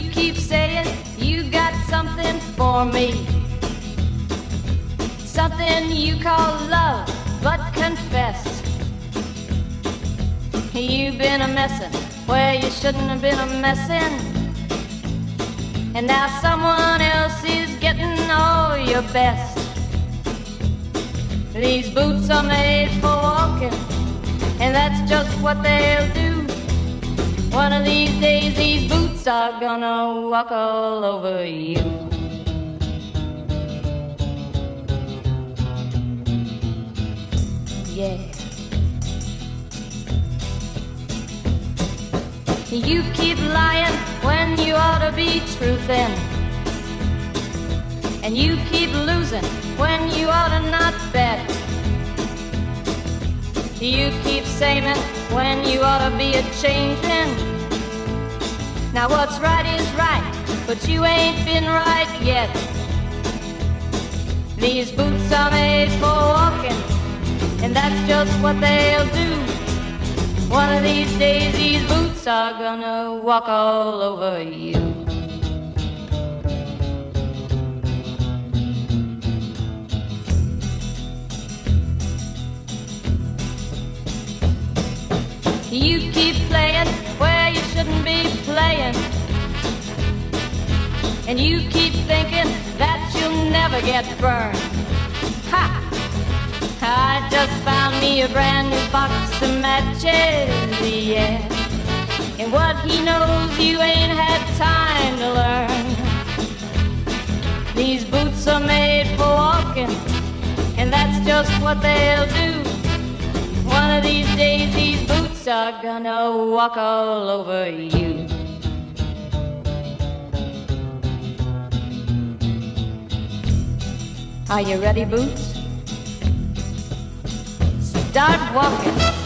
You keep saying you got something for me, something you call love, but confess you've been a messin' where you shouldn't have been a messin', and now someone else is getting all your best. These boots are made for walking, and that's just what they'll do. One of these days these boots are gonna walk all over you. Yeah. You keep lying when you ought to be truthin', and you keep losing when you ought to not bet. You keep saving when you ought to be a-changin'. Now what's right is right, but you ain't been right yet. These boots are made for walking, and that's just what they'll do. One of these days these boots are gonna walk all over you. You keep playing where you shouldn't be playing, and you keep thinking that you'll never get burned. Ha! I just found me a brand new box of matches, yeah. And what he knows you ain't had time to learn. These boots are made for walking, and that's just what they'll do. One of these days these boots are gonna walk all over you. Are you ready, boots? Start walking.